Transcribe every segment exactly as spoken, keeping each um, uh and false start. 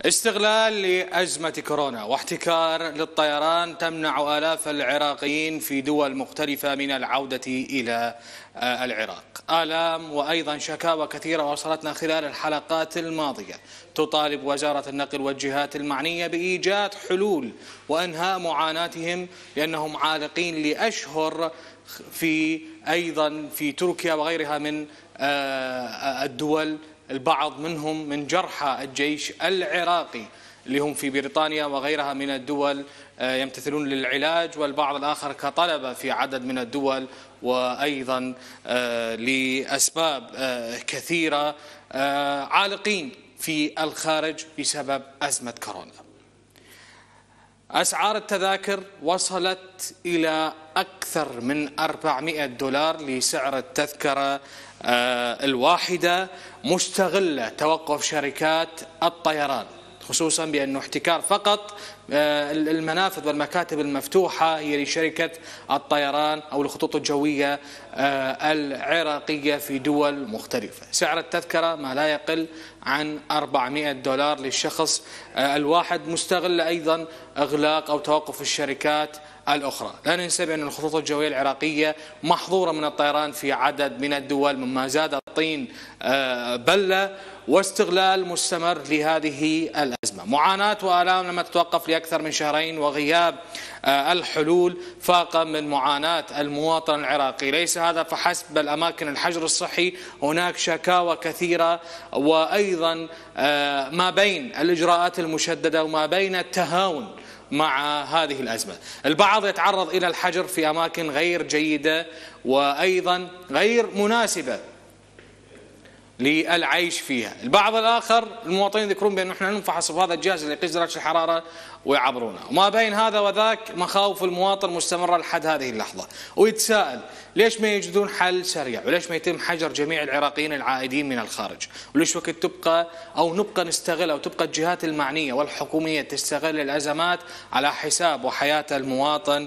استغلال لأزمة كورونا واحتكار للطيران تمنع آلاف العراقيين في دول مختلفة من العودة إلى العراق. آلام وأيضا شكاوى كثيرة وصلتنا خلال الحلقات الماضية تطالب وزارة النقل والجهات المعنية بإيجاد حلول وإنهاء معاناتهم، لأنهم عالقين لأشهر في أيضا في تركيا وغيرها من الدول، البعض منهم من جرحى الجيش العراقي اللي هم في بريطانيا وغيرها من الدول يمتثلون للعلاج، والبعض الآخر كطلبة في عدد من الدول، وأيضا لأسباب كثيرة عالقين في الخارج بسبب أزمة كورونا. أسعار التذاكر وصلت إلى أكثر من أربعمئة دولار لسعر التذكرة الواحدة، مستغلة توقف شركات الطيران، خصوصا بأنه احتكار فقط المنافذ والمكاتب المفتوحة هي لشركة الطيران أو الخطوط الجوية العراقية في دول مختلفة. سعر التذكرة ما لا يقل عن أربعمئة دولار للشخص الواحد، مستغلة أيضا إغلاق أو توقف الشركات الأخرى. لا ننسى بأن الخطوط الجوية العراقية محظورة من الطيران في عدد من الدول، مما زاد الطين بلة، واستغلال مستمر لهذه الأزمة. معاناة وآلام لما تتوقف لأكثر من شهرين، وغياب الحلول فاقة من معاناة المواطن العراقي. ليس هذا فحسب، بل أماكن الحجر الصحي هناك شكاوى كثيرة، وأيضا ما بين الإجراءات المشددة وما بين التهاون مع هذه الأزمة. البعض يتعرض إلى الحجر في أماكن غير جيدة وأيضا غير مناسبة للعيش فيها. البعض الآخر المواطنين يذكرون بأنه احنا ننفحص بهذا الجهاز اللي يقيس درجة الحرارة ويعبرونه، وما بين هذا وذاك مخاوف المواطن مستمرة لحد هذه اللحظة، ويتساءل ليش ما يجدون حل سريع، وليش ما يتم حجر جميع العراقيين العائدين من الخارج، وليش وقت تبقى أو نبقى نستغل أو تبقى الجهات المعنية والحكومية تستغل الأزمات على حساب وحياة المواطن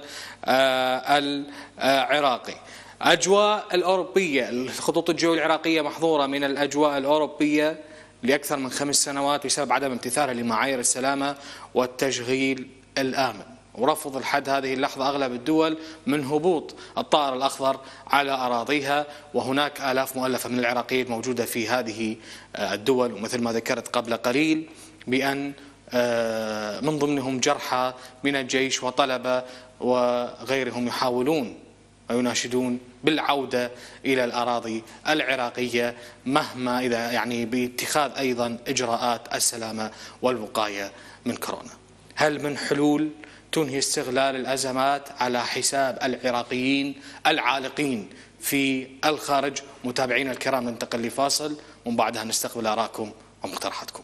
العراقي. أجواء الأوروبية، الخطوط الجوية العراقية محظورة من الأجواء الأوروبية لأكثر من خمس سنوات بسبب عدم امتثالها لمعايير السلامة والتشغيل الآمن، ورفض لحد هذه اللحظة أغلب الدول من هبوط الطائر الأخضر على أراضيها، وهناك آلاف مؤلفة من العراقيين موجودة في هذه الدول، ومثل ما ذكرت قبل قليل بأن من ضمنهم جرحى من الجيش وطلبة وغيرهم يحاولون ويناشدون بالعودة إلى الأراضي العراقية، مهما إذا يعني باتخاذ أيضا إجراءات السلامة والوقاية من كورونا. هل من حلول تنهي استغلال الأزمات على حساب العراقيين العالقين في الخارج؟ متابعينا الكرام، ننتقل لفاصل ومن بعدها نستقبل آراءكم ومقترحاتكم.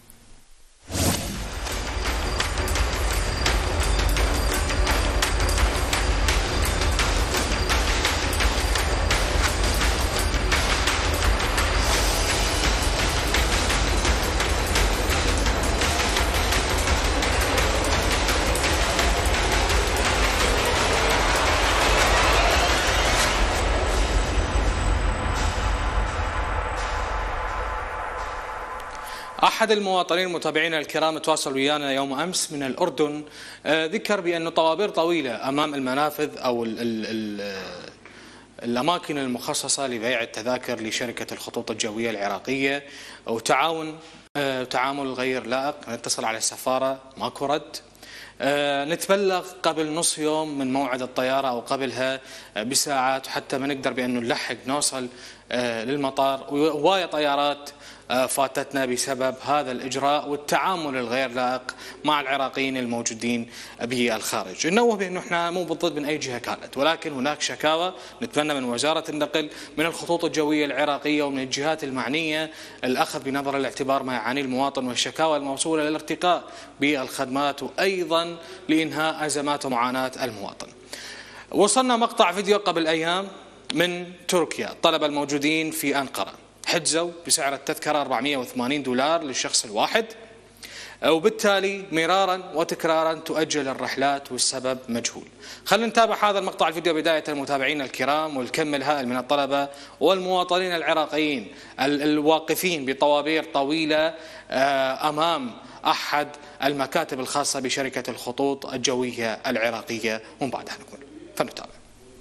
أحد المواطنين المتابعين الكرام تواصل ويانا يوم أمس من الأردن، ذكر بأن طوابير طويلة أمام المنافذ أو ال ال ال الأماكن المخصصة لبيع التذاكر لشركة الخطوط الجوية العراقية، وتعاون تعامل غير لائق. نتصل على السفارة ماكو رد، نتبلغ قبل نص يوم من موعد الطيارة أو قبلها بساعات حتى ما نقدر بأنه نلحق نوصل للمطار، وهواية طيارات فاتتنا بسبب هذا الإجراء والتعامل الغير لائق مع العراقيين الموجودين بالخارج. ننوه بأنه احنا مو بالضد من أي جهة كانت، ولكن هناك شكاوى نتمنى من وزارة النقل، من الخطوط الجوية العراقية ومن الجهات المعنية الأخذ بنظر الاعتبار ما يعانيه المواطن، والشكاوى الموصولة للارتقاء بالخدمات وأيضا لإنهاء أزمات ومعاناة المواطن. وصلنا مقطع فيديو قبل أيام من تركيا، الطلبة الموجودين في أنقرة حجزوا بسعر التذكرة أربعمئة وثمانين دولار للشخص الواحد. وبالتالي مرارا وتكرارا تؤجل الرحلات والسبب مجهول. خلينا نتابع هذا المقطع الفيديو بداية المتابعين الكرام، والكم الهائل من الطلبة والمواطنين العراقيين الواقفين بطوابير طويلة أمام أحد المكاتب الخاصة بشركة الخطوط الجوية العراقية، ومن بعدها نكون فنتابع.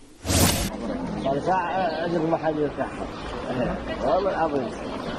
ساعة عندك محل يرتاح والله العظيم.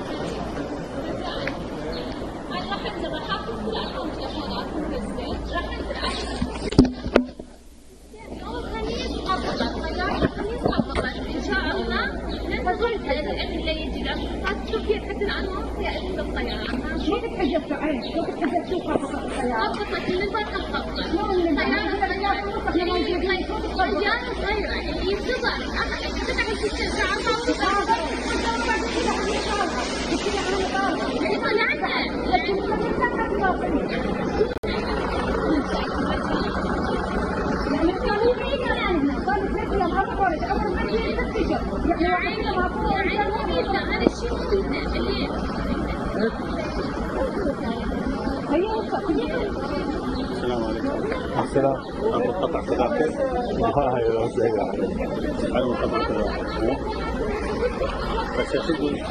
السلام عليكم. السلام. أبو قطع تذاكر. هاي لو سيئة. أبو قطع تذاكر. بس أشوف.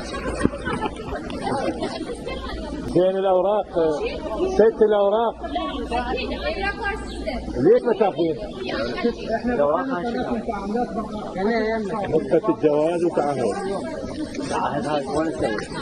فين الأوراق؟ ست الأوراق. ليش ما تاخذين؟ الأوراق نقطة الجواز وتعهد. تعهد هاي وين تسوي؟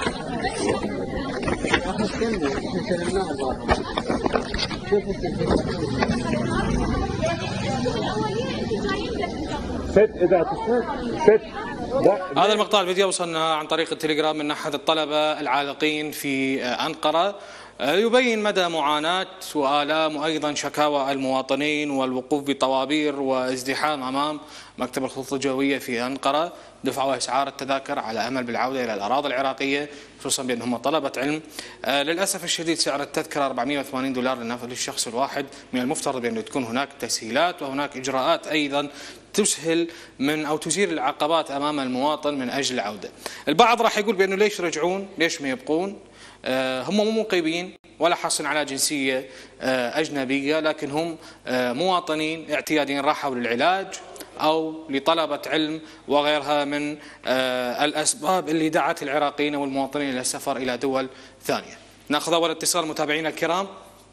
ست إذا ست. هذا المقطع الفيديو وصلنا عن طريق التليجرام من أحد الطلبة العالقين في أنقرة، يبين مدى معاناة وآلام وأيضا شكاوى المواطنين والوقوف بطوابير وازدحام أمام مكتب الخطوط الجوية في أنقرة، دفعوا أسعار التذاكر على أمل بالعودة إلى الأراضي العراقية، خصوصا بأنهم طلبة علم. آه للأسف الشديد سعر التذكرة أربعمئة وثمانين دولار للشخص الواحد. من المفترض بأنه تكون هناك تسهيلات وهناك إجراءات أيضا تسهل من أو تزيل العقبات أمام المواطن من أجل العودة. البعض راح يقول بأنه ليش رجعون، ليش ما يبقون؟ آه هم مو مقيمين ولا حاصل على جنسية آه أجنبية، لكن هم آه مواطنين اعتياديين راحوا للعلاج أو لطلبة علم وغيرها من آه الأسباب اللي دعت العراقيين والمواطنين إلى السفر إلى دول ثانية. ناخذ أول اتصال متابعينا الكرام.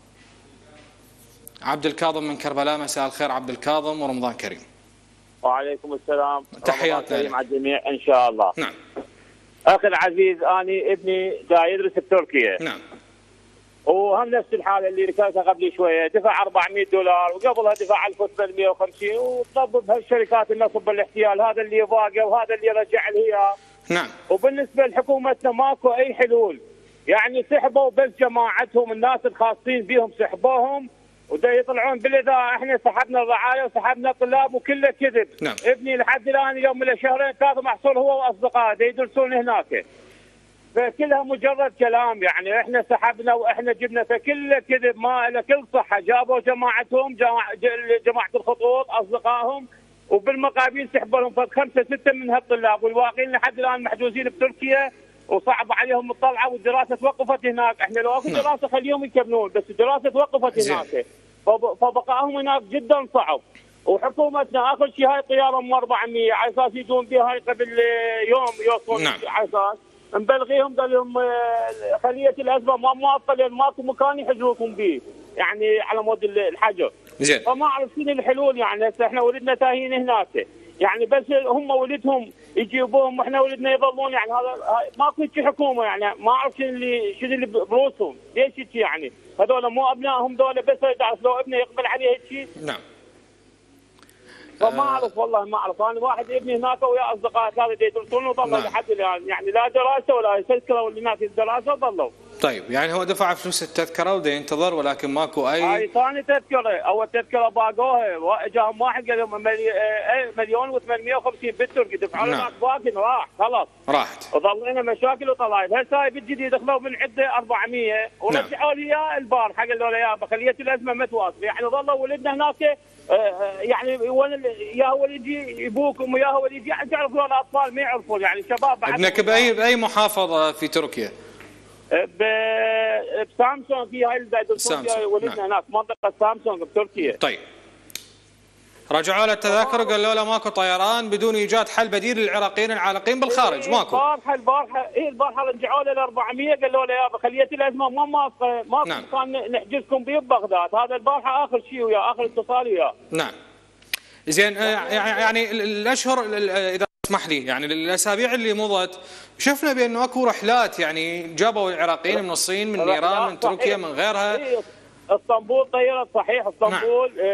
عبد الكاظم من كربلاء، مساء الخير عبد الكاظم ورمضان كريم. وعليكم السلام. تحياتنا مع الجميع إن شاء الله. نعم. أخي العزيز، أنا ابني جاي يدرس بتركيا. نعم. وهم نفس الحاله اللي ذكرتها قبل شويه، دفع أربعمئة دولار وقبلها دفع ألف وثمانمئة وخمسين، وطبب هالشركات النصب بالاحتيال، هذا اللي باقي وهذا اللي رجع الهيئه. نعم. وبالنسبه لحكومتنا ماكو اي حلول، يعني سحبوا بس جماعتهم، الناس الخاصين بهم سحبوهم ودا يطلعون بالاذاعه احنا سحبنا الرعايه وسحبنا الطلاب وكله كذب. نعم. ابني لحد الان يوم من شهرين ثلاثه محصور هو واصدقائه يدرسون هناك، فكلها مجرد كلام، يعني احنا سحبنا واحنا جبنا، فكله كذب ما له كل صحه. جابوا جماعتهم جماعه جماعه الخطوط اصدقائهم وبالمقابل سحبوا لهم خمسه سته من هالطلاب، والباقيين لحد الان محجوزين بتركيا وصعب عليهم الطلعه، والدراسه توقفت هناك. احنا لو اكو دراسه خليهم يكملون، بس الدراسه توقفت هناك، فبقائهم هناك جدا صعب. وحكومتنا اخر شيء هاي طياره ام أربعمئة على اساس يجون بها هاي قبل يوم يوصلون. نعم. على اساس مبلغيهم قال لهم خليه الازمه ما موصله، ماكو مكان يحجزوكم به، يعني على مود الحجر. زين. فما اعرف شنو الحلول، يعني هسه احنا ولدنا تاهين هناك، يعني بس هم ولدهم يجيبوهم واحنا ولدنا يظلون، يعني هذا ماكو هيك حكومه، يعني ما اعرف شنو اللي شنو اللي بروسهم، ليش هيك يعني؟ هذول مو ابنائهم ذولا، بس لو ابنه يقبل عليه هيك شيء. نعم. فما اعرف والله ما اعرف، انا واحد ابني هناك ويا اصدقاء ثلاثه يدرسون وظلوا لحد الان، يعني لا دراسه ولا تذكره ولا هناك الدراسه ظلوا. طيب يعني هو دفع فلوس التذكره وده ينتظر ولكن ماكو اي. هاي ثاني تذكره، اول تذكره باقوها، اجاهم واحد قال لهم مليون وثمانمئة وخمسين بالتركي دفعوا لنا باقي راح خلاص. راحت. وظلينا مشاكل وطلعت، هسه هاي بالجديد دخلوا من عده أربعمئة ورجعوا لي اياه البارحه قالوا لي يابا خليه الازمه ما تواصل، يعني ظلوا ولدنا هناك يعني وين يا هو اللي يجي ابوكم ويا هو اللي يجي، يعني تعرفون الاطفال ما يعرفون، يعني شباب. ابنك باي باي محافظه في تركيا؟ بسامسونج في هاي اللي ولدنا نعم. هناك منطقه سامسونج بتركيا. طيب رجعوا له التذاكر وقالوا له ماكو طيران بدون ايجاد حل بديل للعراقيين العالقين بالخارج. ماكو. البارحه البارحه اي البارحه رجعوا له ال أربعمية قالوا له يابا خليت الازمه ما ما ما نعم. كان نحجزكم به ببغداد. هذا البارحه اخر شيء وياه اخر اتصال وياه. نعم. زين يعني الاشهر اذا تسمح لي يعني الاسابيع اللي مضت شفنا بانه اكو رحلات يعني جابوا العراقيين من الصين من ايران من تركيا من غيرها. اسطنبول طيرت صحيح اسطنبول. نعم.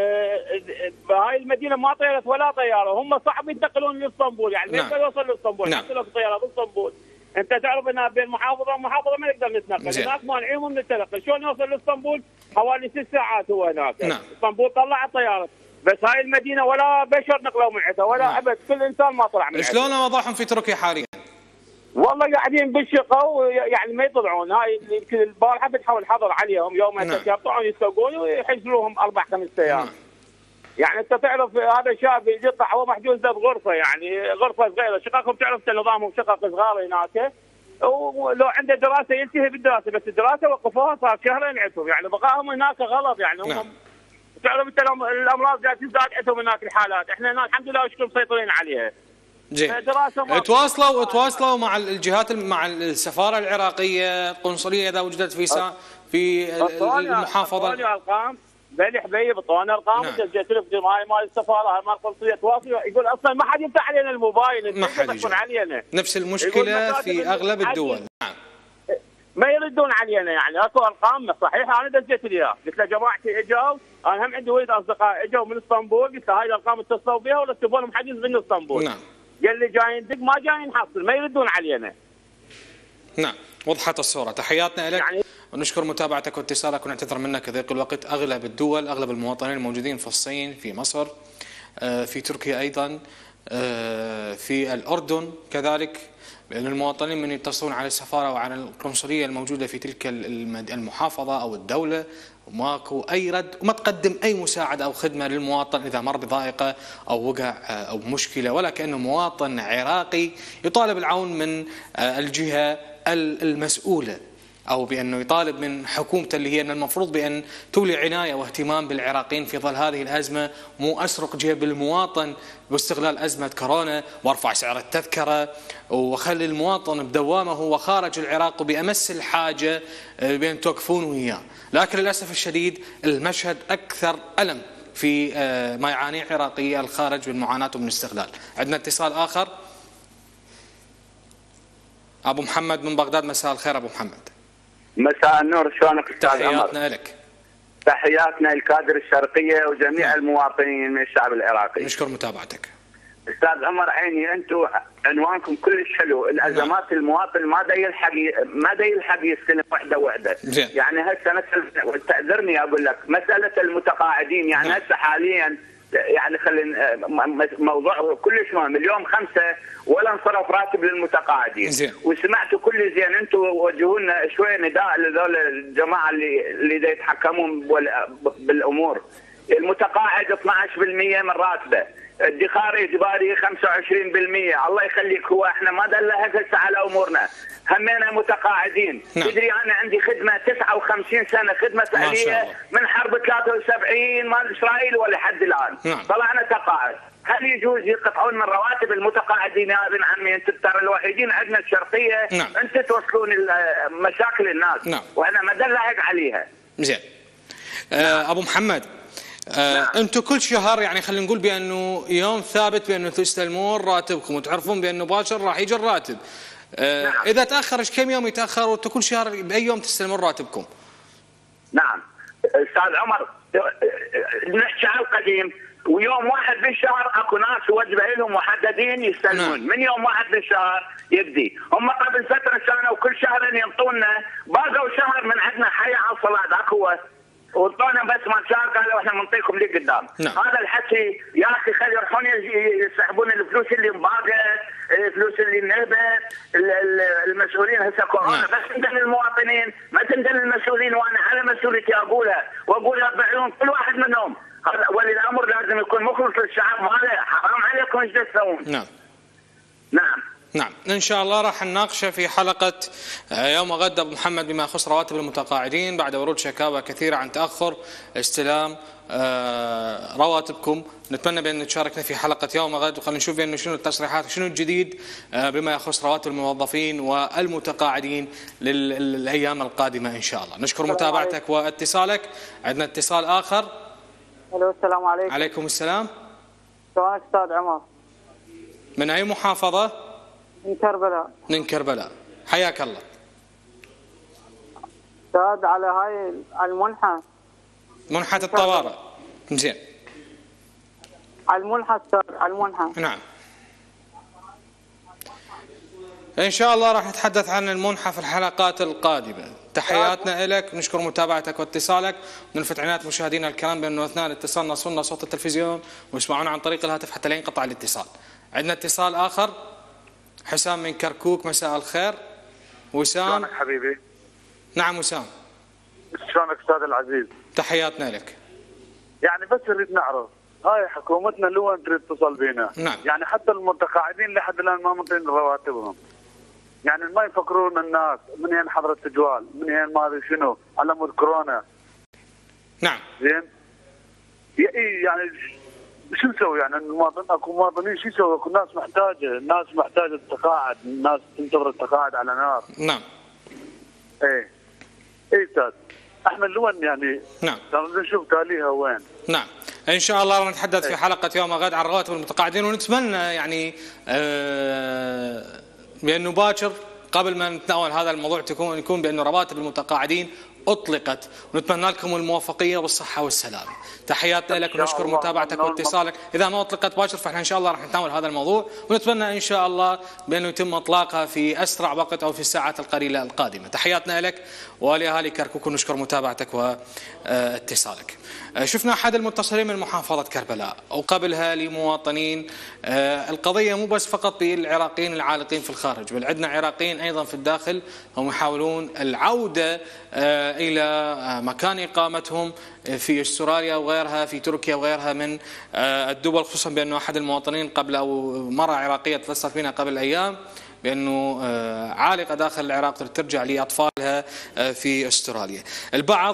آه هاي المدينه ما طيرت ولا طياره. هم صعب ينتقلون لاسطنبول يعني ما يقدر نعم. يوصل لاسطنبول. نعم. حتى لو طياره باسطنبول انت تعرف انها بين محافظه ومحافظه ما نقدر نتنقل. هناك مانعين من التنقل. شلون يوصل لاسطنبول؟ حوالي ست ساعات هو هناك. نعم. اسطنبول طلعت طياره بس هاي المدينه ولا بشر نقلوا من عندها ولا ابد. نعم. كل انسان ما طلع من عندها. شلون وضعهم في تركيا حاليا؟ والله قاعدين بالشقه ويعني ما يطلعون. هاي يمكن البارحه بتحاول حظر عليهم يوم نعم. يطلعون يسوقون ويحجزوهم اربع خمس ايام. نعم. يعني انت تعرف هذا شاب يطلع هو محجوز بغرفه يعني غرفه صغيره. شققهم تعرف نظامهم شقق صغار هناك ولو عنده دراسه ينتهي بالدراسه بس الدراسه وقفوها صار شهرين عندهم يعني بقائهم هناك غلط يعني. هم نعم. تعرف انت الامراض قاعده تزداد عندهم هناك الحالات. احنا هناك الحمد لله اشكر مسيطرين عليها. جيد. تواصلوا تواصلوا مع الجهات مع السفاره العراقيه القنصليه اذا وجدت في سا في المحافظه. اعطوني ارقام بني حبيب اعطوني ارقام سجلت له في هاي مال السفاره هاي مال القنصليه تواصل يقول اصلا ما حد يفتح علينا الموبايل. ما حد يفتح علينا. نفس المشكله في اغلب الدول. نعم. ما يردون علينا يعني اكو ارقام صحيحه. انا دزيت لي اياها قلت له جماعتي اجوا انا هم عندي ولد اصدقاء اجوا من اسطنبول قلت له هاي الارقام اتصلوا بها ولا تبون محجز من اسطنبول. نعم. قال لي جايين دق ما جايين نحصل ما يردون علينا. نعم وضحت الصوره. تحياتنا لك يعني ونشكر متابعتك واتصالك ونعتذر منك ضيق الوقت. اغلب الدول اغلب المواطنين الموجودين في الصين في مصر في تركيا ايضا في الاردن كذلك بأن المواطنين من يتصلون على السفارة وعلى القنصلية الموجودة في تلك المحافظة أو الدولة وماكو أي رد وما تقدم أي مساعدة أو خدمة للمواطن إذا مر بضائقة أو وقع أو مشكلة ولا كأنه مواطن عراقي يطالب العون من الجهة المسؤولة أو بأنه يطالب من حكومته اللي هي أن المفروض بأن تولي عناية واهتمام بالعراقيين في ظل هذه الأزمة مو أسرق جيب المواطن باستغلال أزمة كورونا وارفع سعر التذكرة وخلي المواطن بدوامه هو خارج العراق وبأمس الحاجة بأن توقفون وياه. لكن للأسف الشديد المشهد أكثر ألم في ما يعانيه العراقي الخارج من معاناته من الاستغلال. عندنا اتصال آخر. أبو محمد من بغداد. مساء الخير أبو محمد. مساء النور. شلونك استاذ عمر؟ تحياتنا لك. تحياتنا للكادر الشرقيه وجميع نعم. المواطنين من الشعب العراقي. نشكر متابعتك. استاذ عمر عيني انتم عنوانكم كلش حلو. الازمات نعم. المواطن ما دا يلحق ما دا يلحق يستلم وحده وحده. زين. يعني هسه مثلا تعذرني اقول لك مساله المتقاعدين يعني نعم. هسه حاليا يعني خلينا موضوع كلش مهم. اليوم خمسه ولا انصرف راتب للمتقاعدين. زين. وسمعتوا كل زين انتم وجهوا لنا شويه نداء لذول الجماعه اللي اللي دا يتحكمون بالامور. المتقاعد اثنعش بالمئة من راتبه، الادخار اجباري خمسة وعشرين بالمئة. الله يخليك هو احنا ما دلنا هسه على امورنا همينا متقاعدين. نعم. تدري انا عندي خدمه تسعة وخمسين سنه خدمه فعليه من حرب ثلاثة وسبعين مال اسرائيل ولحد الان. نعم. طلعنا تقاعد. هل يجوز يقطعون من رواتب المتقاعدين يا ابن عمي؟ انتم ترى الوحيدين عندنا الشرقيه. نعم. انتم توصلون مشاكل الناس. نعم. واحنا ما دلنا عليها. زين. آه ابو محمد آه نعم. انتم كل شهر يعني خلينا نقول بانه يوم ثابت بانه تستلمون راتبكم وتعرفون بانه باكر راح يجي الراتب. آه نعم. اذا تاخر ايش كم يوم يتاخر وانتم كل شهر باي يوم تستلمون راتبكم؟ نعم استاذ عمر نحكي على القديم ويوم واحد بالشهر اكو ناس وجبه لهم محددين يستلمون. نعم. من يوم واحد بالشهر يبدي. هم قبل فتره سنه وكل شهرين ينطونا باقوا شهر من عندنا حي على الصلاه اكو وطونا بس ما شهر قالوا احنا بنعطيكم لي قدام. نعم. هذا الحكي يا اخي خلي يروحون يسحبون الفلوس اللي مباقه، الفلوس اللي نهبت، المسؤولين هسه كورونا. نعم. بس تندل المواطنين ما تندل المسؤولين وانا على مسؤوليتي اقولها واقولها بعيون كل واحد منهم. ولي الامر لازم يكون مخلص للشعب. هذا حرام عليكم ايش تسوون. نعم. نعم. نعم إن شاء الله راح نناقشه في حلقة يوم غد أبو محمد بما يخص رواتب المتقاعدين بعد ورود شكاوى كثيرة عن تأخر استلام رواتبكم. نتمنى بأن تشاركنا في حلقة يوم غد وخلينا نشوف بأنه شنو التصريحات وشنو الجديد بما يخص رواتب الموظفين والمتقاعدين للأيام القادمة إن شاء الله. نشكر متابعتك واتصالك. عندنا اتصال آخر. الو السلام عليكم. عليكم السلام. شلونك أستاذ عمر؟ من أي محافظة؟ من كربلاء. من كربلاء، حياك الله. أستاذ على هاي المنحة، منحة الطوارئ. زين. على المنحة أستاذ، على المنحة. نعم. إن شاء الله راح نتحدث عن المنحة في الحلقات القادمة. تحياتنا لك، نشكر متابعتك واتصالك، ونلفت عناية مشاهدينا الكرام بأنه أثناء الاتصال نصلنا صوت التلفزيون ويسمعونا عن طريق الهاتف حتى لا ينقطع الاتصال. عندنا اتصال آخر. حسام من كركوك، مساء الخير. وسام. شلونك حبيبي؟ نعم وسام. شلونك أستاذ العزيز؟ تحياتنا لك. يعني بس نريد نعرف هاي حكومتنا لوين تريد تصل بينا؟ نعم. يعني حتى المتقاعدين لحد الآن ما منطين رواتبهم. يعني ما يفكرون الناس من هين حضر التجوال، من هين ما ادري شنو، على مود كورونا. نعم. زين؟ اي يعني شو نسوي يعني المواطن اكو مواطنين شو يسوي؟ اكو ناس محتاجه، الناس محتاجه تتقاعد، الناس تنتظر التقاعد على نار. نعم. ايه ايه استاذ احمد لوين يعني؟ نعم. نشوف تاليها وين؟ نعم. إن شاء الله راح نتحدث في حلقة يوم غد عن رواتب المتقاعدين، ونتمنى يعني آه بأنه باكر قبل ما نتناول هذا الموضوع تكون يكون بأنه رواتب المتقاعدين أطلقت، ونتمنى لكم الموفقية والصحة والسلامة. تحياتنا لك ونشكر متابعتك واتصالك. إذا ما أطلقت باكر فإحنا إن شاء الله راح نتناول هذا الموضوع، ونتمنى إن شاء الله بأنه يتم إطلاقها في أسرع وقت أو في الساعات القليلة القادمة. تحياتنا لك ولأهالي كركوك ونشكر متابعتك واتصالك. شفنا أحد المتصلين من محافظة كربلاء وقبلها لمواطنين. القضية مو بس فقط بالعراقيين العالقين في الخارج، بل عندنا عراقيين أيضا في الداخل هم يحاولون العودة إلى مكان إقامتهم في استراليا وغيرها، في تركيا وغيرها من الدول، خصوصا بأنه أحد المواطنين قبل أو مرة عراقية اتصلت بنا قبل أيام بأنه عالقة داخل العراق ترجع لأطفالها في استراليا. البعض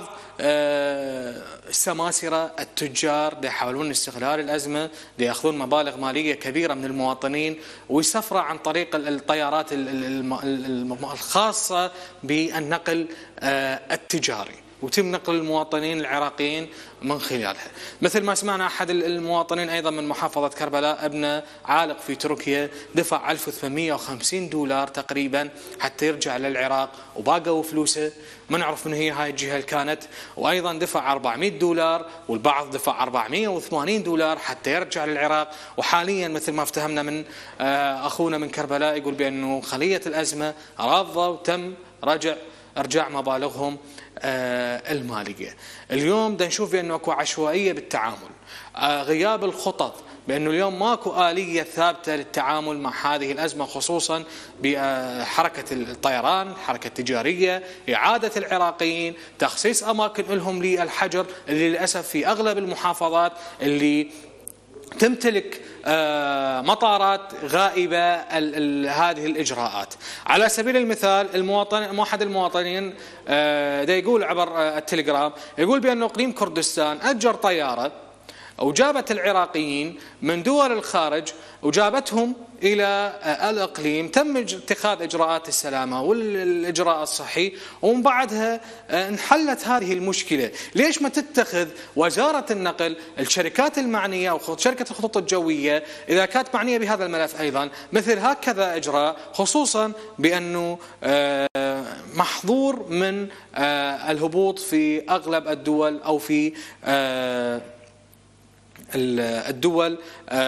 السماسرة التجار يحاولون استغلال الأزمة ليأخذون مبالغ مالية كبيرة من المواطنين ويسافروا عن طريق الطيارات الخاصة بالنقل التجاري، وتم نقل المواطنين العراقيين من خلالها. مثل ما سمعنا أحد المواطنين أيضا من محافظة كربلاء ابنه عالق في تركيا دفع ألف وثمانمئة وخمسين دولار تقريبا حتى يرجع للعراق وباقوا فلوسه، ما نعرف من هي هاي الجهة اللي كانت، وأيضا دفع أربعمئة دولار والبعض دفع أربعمئة وثمانين دولار حتى يرجع للعراق. وحاليا مثل ما افتهمنا من أخونا من كربلاء يقول بأنه خلية الأزمة راضة وتم رجع ارجاع مبالغهم الماليه. اليوم بدنا نشوف بانه اكو عشوائيه بالتعامل، غياب الخطط، بانه اليوم ماكو آلية ثابته للتعامل مع هذه الازمه، خصوصا بحركه الطيران، الحركه التجاريه، اعاده العراقيين، تخصيص اماكن لهم للحجر اللي للاسف في اغلب المحافظات اللي تمتلك مطارات غائبة هذه الإجراءات. على سبيل المثال المواطن أحد المواطنين دا يقول عبر التليجرام، يقول بأن إقليم كردستان أجر طيارة وجابت العراقيين من دول الخارج وجابتهم إلى الإقليم، تم اتخاذ إجراءات السلامة والإجراء الصحي، ومن بعدها انحلت هذه المشكلة. ليش ما تتخذ وزارة النقل الشركات المعنية أو شركة الخطوط الجوية إذا كانت معنية بهذا الملف أيضا مثل هكذا إجراء، خصوصا بأنه محظور من الهبوط في أغلب الدول أو في الدول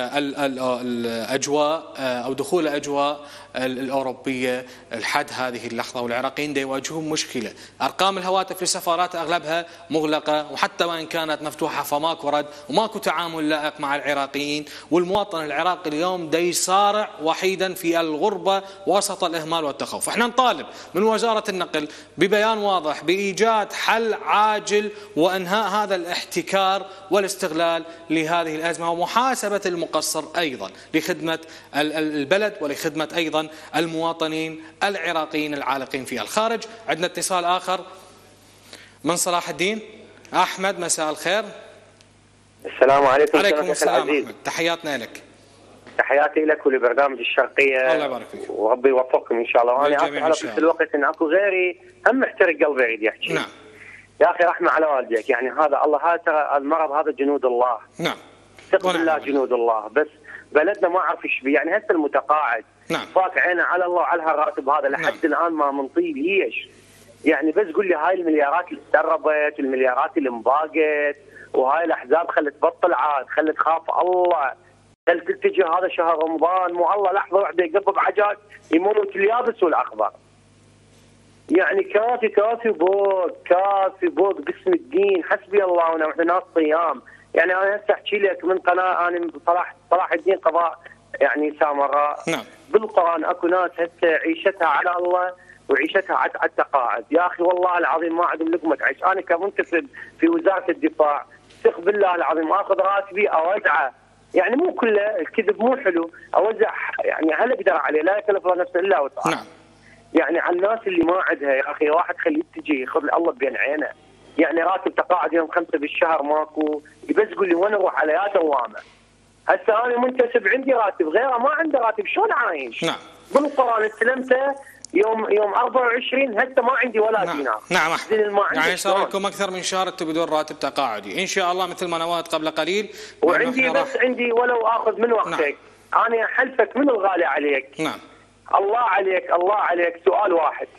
الأجواء أو دخول الأجواء الأوروبية لحد هذه اللحظة، والعراقيين دا يواجهون مشكلة. أرقام الهواتف للسفارات أغلبها مغلقة، وحتى وإن كانت مفتوحة فماكو رد وماكو تعامل لائق مع العراقيين، والمواطن العراقي اليوم دا يصارع وحيدا في الغربة وسط الإهمال والتخوف. احنا نطالب من وزارة النقل ببيان واضح بإيجاد حل عاجل وإنهاء هذا الاحتكار والاستغلال لهذه الأزمة، ومحاسبة المقصر أيضا لخدمة البلد ولخدمة أيضا وأيضا المواطنين العراقيين العالقين في الخارج. عندنا اتصال آخر من صلاح الدين. أحمد، مساء الخير. السلام عليكم. عليكم السلام أحمد، تحياتنا لك. تحياتي لك ولبرنامج الشرقية. الله يبارك فيك. وربي يوفقكم إن شاء الله. وأنا آسف على نفس الوقت إن أكو غيري هم محترق قلبي يريد يحكي. نعم. يا أخي رحمة على والديك، يعني هذا الله، هذا ترى المرض هذا جنود الله. نعم. ثق بالله جنود الله، بس بلدنا ما أعرف إيش بيه، يعني هسه المتقاعد نعم. فاك عينه على الله وعلى هالراتب هذا لحد نعم. الآن ما منطيه ليش؟ يعني بس قول لي هاي المليارات اللي تسربت، المليارات اللي انباقت، وهاي الأحزاب خلت تبطل عاد، خلت تخاف الله، خلت تجي هذا شهر رمضان مو الله لحظة واحدة يقبض عجاج يموت اليابس والأخضر. يعني كافي كافي بوق كافي بوق باسم الدين، حسبي الله ونعم، احنا ناس صيام. يعني انا هسه احكي لك من قناه، انا صلاح صلاح الدين قضاء يعني سامراء. نعم. بالقران اكو ناس هسه عيشتها على الله وعيشتها على التقاعد. يا اخي والله العظيم ما عندهم لقمه عيش. انا كمنتسب في وزاره الدفاع ثق بالله العظيم اخذ راتبي اوزعه، يعني مو كله، الكذب مو حلو، اوزع يعني هل اقدر عليه، لا يكلف الله نفسا الا وسعها. نعم. يعني على الناس اللي ما عندها يا اخي، واحد خليه تجي ياخذ الله بين عينه. يعني راتب تقاعد يوم خمسه بالشهر ماكو، بس قول لي وين اروح على يا دوامه؟ هسه انا منتسب عندي راتب، غيره ما عنده راتب، شلون عايش؟ نعم. بالقران استلمته يوم يوم أربعة وعشرين، هسه ما عندي ولا نعم. دينار. نعم أحمد. يعني صار لكم اكثر من شهر انتم بدون راتب تقاعدي، ان شاء الله مثل ما نوهت قبل قليل. وعندي بس راح... عندي ولو اخذ من وقتك. نعم. انا احلفك من الغالي عليك. نعم. الله عليك الله عليك، سؤال واحد.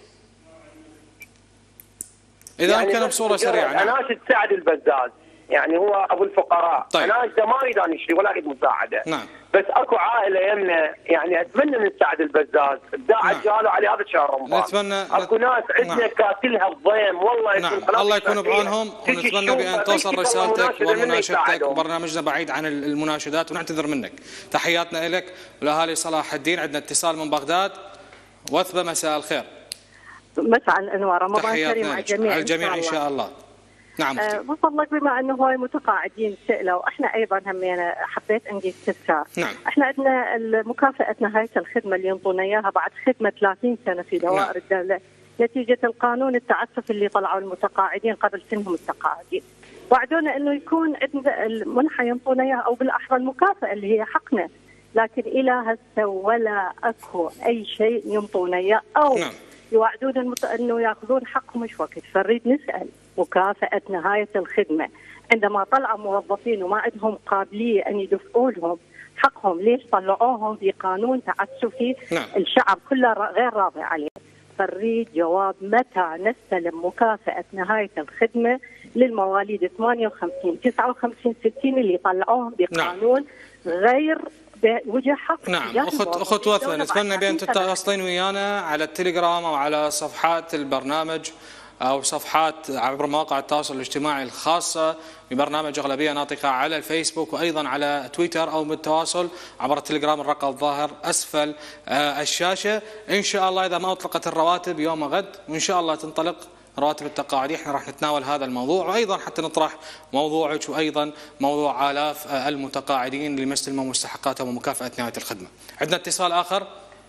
اذا يعني كان بصوره سريعه. نعم. اناشد سعد البزاز، يعني هو ابو الفقراء. طيب. اناشده ما اريد ان اشتري ولا اريد مساعده. نعم. بس اكو عائله يمنا، يعني اتمنى من سعد البزاز ابداع نعم. جاله على هذا الشهر رمضان. نتمنى اكو ناس عندنا نعم. كاتلها الضيم والله. نعم. الله يكون بعونهم، ونتمنى بان توصل رسالتك ومناشدتك، وبرنامجنا بعيد عن المناشدات ونعتذر منك. تحياتنا لك ولاهالي صلاح الدين. عندنا اتصال من بغداد. وثبه، مساء الخير. مساء الانوار، رمضان كريم على الجميع. على الجميع ان شاء الله. نعم. أه وصل لك بما انه هواي متقاعدين سئلوا، احنا ايضا همينا حبيت عندي استفسار. نعم. احنا عندنا مكافاه نهايه الخدمه اللي ينطونا اياها بعد خدمه ثلاثين سنه في دوائر نعم. الدوله، نتيجه القانون التعسف اللي طلعوا المتقاعدين قبل سنهم التقاعدين. وعدونا انه يكون عندنا المنحه ينطونا اياها او بالاحرى المكافاه اللي هي حقنا، لكن الى هسه ولا اكو اي شيء ينطونا اياه او نعم. يوعدون المت... انه ياخذون حقهم ايش وقت. فنريد نسال مكافاه نهايه الخدمه عندما طلعوا موظفين وما عندهم قابليه ان يدفعوا لهم حقهم، ليش طلعوهم في قانون تعسفي نعم. الشعب كله غير راضي عليه. فنريد جواب متى نستلم مكافاه نهايه الخدمه للمواليد ثمانية وخمسين تسعة وخمسين ستين اللي طلعوهم بقانون نعم. غير بوجه حق. نعم. اخت اخت وثبه، نتمنى بان تتواصلين ويانا على التليجرام او على صفحات البرنامج او صفحات عبر مواقع التواصل الاجتماعي الخاصه ببرنامج اغلبيه ناطقه على الفيسبوك، وايضا على تويتر، او بالتواصل عبر التليجرام الرقم الظاهر اسفل الشاشه. ان شاء الله اذا ما اطلقت الرواتب يوم غد، وان شاء الله تنطلق رواتب التقاعدي، احنا راح نتناول هذا الموضوع، وايضا حتى نطرح موضوعك وايضا موضوع آلاف المتقاعدين اللي يستلموا مستحقاتهم ومكافاه نهايه الخدمه. عندنا اتصال اخر.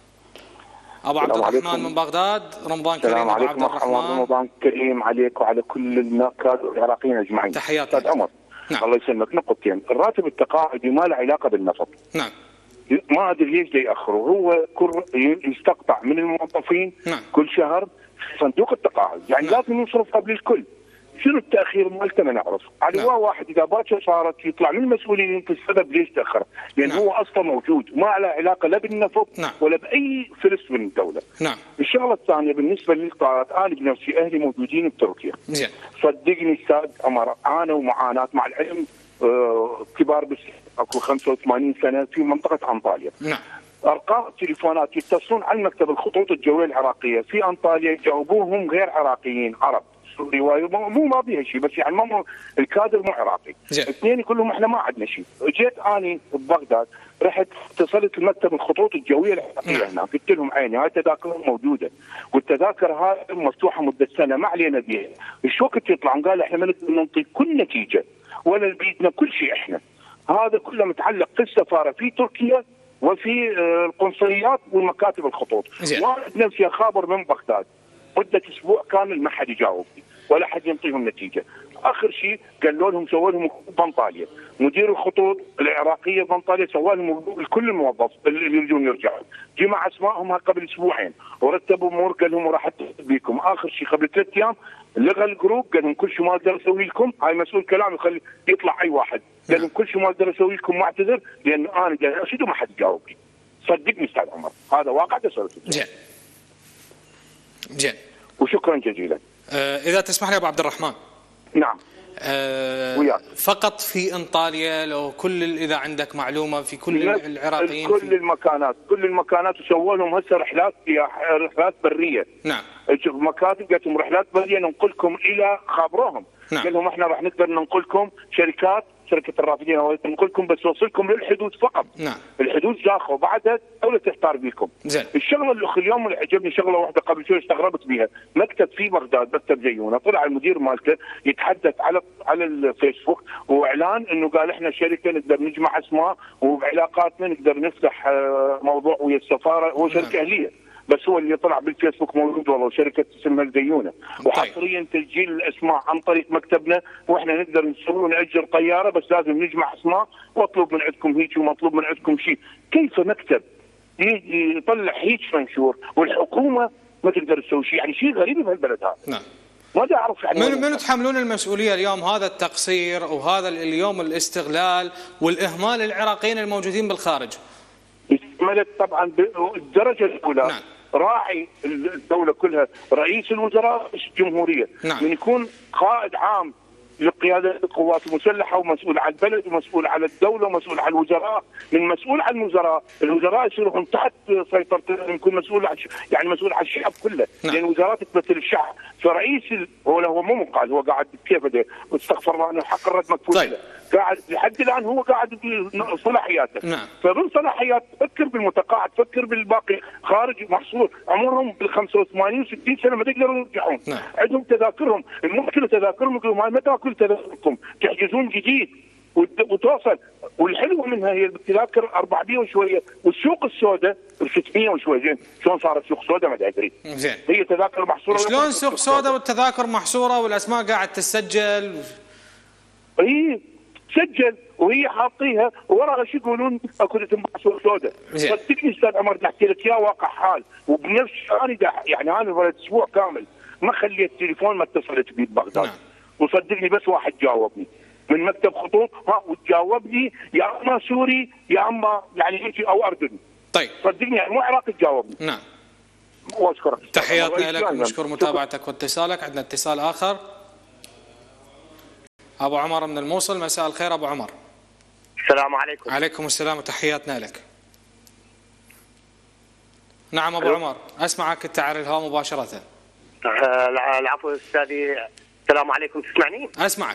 ابو عبد الرحمن من بغداد. رمضان كريم ابو عبد الرحمن. رمضان كريم عليك وعلى كل الناس والعراقيين اجمعين. تحياتي. استاذ عمر. نعم. الله يسلمك. نقطتين، الراتب التقاعدي ما له علاقه بالنفط. نعم. ما ادري ليش دا ياخروا، هو كل يستقطع من الموظفين نعم. كل شهر صندوق التقاعد، يعني نعم. لازم يصرف قبل الكل. شنو التاخير مالته ما نعرف. على نعم. واحد اذا باكر صارت يطلع من المسؤولين في السبب ليش تاخر، لان نعم. هو اصلا موجود وما له علاقه لا بالنفط نعم. ولا باي فلس من الدوله. نعم. الشغله الثانيه بالنسبه للقطاعات، انا بنفسي اهلي موجودين بتركيا. زين. صدقني استاذ عمر، عانوا معاناه مع العلم آه كبار بس اكو خمسة وثمانين سنه في منطقه انطاليا. نعم. ارقام التليفونات يتصلون على المكتب الخطوط الجويه العراقيه في انطاليا، يجاوبوهم غير عراقيين، عرب سوري، مو ما بيها شيء، بس يعني ما الكادر مو عراقي. اثنين يقول لهم احنا ما عندنا شيء. جيت اني ببغداد، رحت اتصلت المكتب الخطوط الجويه العراقيه هناك، قلت لهم عيني هاي التذاكر موجوده، والتذاكر هاي مفتوحه مده سنه ما علينا بيها، ايش وقت يطلعون؟ قال احنا ما نقدر نعطي كل نتيجه ولا بيدنا كل شيء، احنا هذا كله متعلق في السفاره في تركيا وفي القنصليات والمكاتب الخطوط. واحد نفسي خابر من بغداد مده اسبوع كامل ما حد يجاوبني ولا حد ينطيهم نتيجه. اخر شيء قالوا لهم سووا لهم بنطاليا، مدير الخطوط العراقيه بنطاليا سووا لهم كل الموظف اللي يريدون يرجعون، جمع اسمائهم قبل اسبوعين ورتبوا امور، قال لهم راح اتصل بكم. اخر شيء قبل ثلاث ايام لغى الجروب، قال لهم كل شيء ما اقدر اسوي لكم، هاي مسؤول كلام يخلي يطلع اي واحد، قال لهم كل شيء ما اقدر اسوي لكم معتذر لان انا قاعد ارشد وما حد يجاوبني. صدقني استاذ عمر هذا واقع تسولف. زين. زين. وشكرا جزيلا. آه اذا تسمح لي ابو عبد الرحمن. نعم. آه وياك. فقط في انطاليا لو كل اذا عندك معلومه في كل العراقيين كل في المكانات كل المكانات وسووا لهم هسه رحلات رحلات بريه. نعم. مكاتب قالت لهم رحلات بريه ننقلكم الى خابروهم. نعم. قال لهم احنا راح نقدر ننقلكم شركات شركه الرافدين او ننقلكم بس نوصلكم للحدود فقط. نعم. الحدود زاخوا بعدها الدوله تحتار بيكم. زين. الشغله اللي اليوم اللي عجبني شغله واحده قبل شوي استغربت بيها، مكتب في بغداد مكتب زيونه طلع المدير مالته يتحدث على على الفيسبوك واعلان انه قال احنا شركه نقدر نجمع اسماء وبعلاقاتنا نقدر نفتح موضوع ويا السفاره، هو شركه نعم. اهليه بس هو اللي طلع بالفيسبوك موجود والله شركه اسمها الزيونه، وحصريا تسجيل الاسماء عن طريق مكتبنا واحنا نقدر نسوي ناجر طياره بس لازم نجمع اسماء واطلب من عندكم هيك ومطلوب من عندكم شيء. كيف مكتب يطلع هيك منشور والحكومه ما تقدر تسوي شيء؟ يعني شيء غريب بهالبلد هذا. نعم. ما ادري اعرف يعني من من تحملون المسؤوليه اليوم هذا التقصير وهذا اليوم الاستغلال والاهمال العراقيين الموجودين بالخارج؟ استكملت طبعا بالدرجه الاولى. نعم. راعي الدوله كلها رئيس الوزراء رئيس الجمهوريه. نعم. من يكون قائد عام لقياده القوات المسلحه ومسؤول على البلد ومسؤول على الدوله ومسؤول على الوزراء، من مسؤول على الوزراء، الوزراء يصيرون تحت سيطرته، يكون مسؤول عن يعني مسؤول على الشعب كله، نعم. لان الوزارات تمثل الشعب، فرئيس ال... هو هو مو منقاد، هو قاعد كيف ده واستغفر الله انه حق الرد مكفول طيب. له. قاعد لحد الان هو قاعد بصلاحياته. نعم. فمن صلاحيات فكر بالمتقاعد، فكر بالباقي خارج محصور عمرهم بال خمسة وثمانين وستين سنه ما تقدروا يرجعون. نعم. عندهم تذاكرهم، المشكله تذاكرهم يقولوا هاي متى كل تذاكركم؟ تحجزون جديد وتوصل، والحلوه منها هي التذاكر أربعمية وشويه، والسوق السوداء ستمية وشويه. زين شلون صارت سوق سوداء ما ادري. زين. هي تذاكر محصوره. شلون سوق سوداء والتذاكر محصوره والاسماء قاعد تسجل؟ اي سجل وهي حاطيها وراها شو يقولون اكو تنباع سوق سوداء. صدقني استاذ عمر احكي لك اياه واقع حال، وبنفس انا يعني انا ولد اسبوع كامل ما خليت تليفون ما اتصلت بي ببغداد. نعم. وصدقني بس واحد جاوبني من مكتب خطوط ها وتجاوبني يا اما سوري يا اما يعني هيك او اردني. طيب صدقني يعني مو عراقي تجاوبني. نعم. واشكرك. تحياتنا لك ونشكر متابعتك واتصالك. عندنا اتصال اخر. ابو عمر من الموصل، مساء الخير ابو عمر. السلام عليكم. عليكم السلام وتحياتنا لك. نعم ابو عمر اسمعك انت على الهواء مباشرة. العفو استاذي. السلام عليكم تسمعني؟ اسمعك.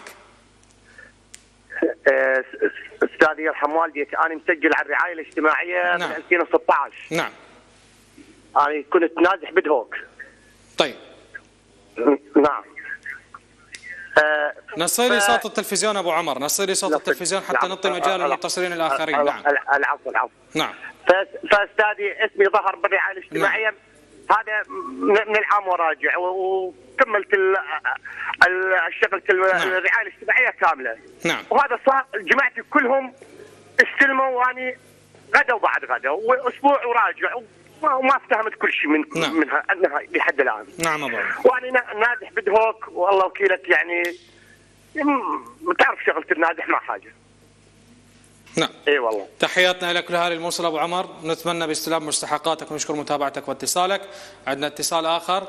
استاذي يرحم والديك انا مسجل على الرعايه الاجتماعيه نعم. من ألفين وستة عشر. نعم. انا كنت نازح بدهوك. طيب. نعم. أه نصي لي صوت التلفزيون ابو عمر، نصي لي صوت التلفزيون حتى نعطي المجال للمتصلين الاخرين. نعم. العفو العفو. نعم. فاستاذي اسمي ظهر بالرعايه الاجتماعيه. نعم. هذا من العام وراجع وكملت اشتغلت الرعايه الاجتماعيه كامله. نعم. وهذا صار جماعتي كلهم استلموا واني غدا وبعد غدا واسبوع وراجع وما افتهمت كل شيء من نعم. منها انها لحد الان. نعم ابو عمر. وانا نازح بدهوك والله وكيلك يعني تعرف شغله النازح ما حاجه. نعم. اي والله. تحياتنا لك لاهالي الموصل ابو عمر، نتمنى باستلام مستحقاتك ونشكر متابعتك واتصالك. عندنا اتصال اخر.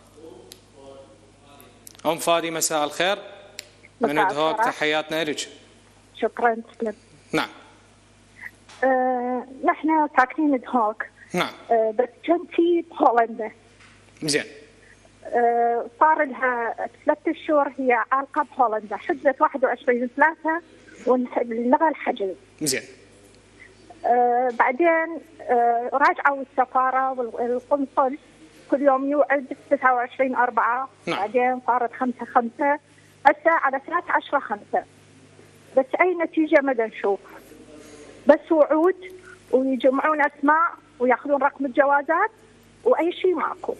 ام فادي مساء الخير من دهوك، تحياتنا لك. شكرا تسلم. نعم. آه، نحن ساكنين دهوك. نعم. آه، بس كنتي بهولندا. زين. آه، صار لها ثلاث شهور هي عالقه بهولندا، حجزت واحد وعشرين ثلاثة ولغى الحجز. زين. آه بعدين آه راجعوا السفاره والقنصل كل يوم يوعد تسعة وعشرين أربعة. نعم. بعدين صارت خمسة خمسة، هسه على ثلاثة عشرة خمسة، بس اي نتيجه ما نشوف، بس وعود ويجمعون اسماء وياخذون رقم الجوازات واي شيء ماكو.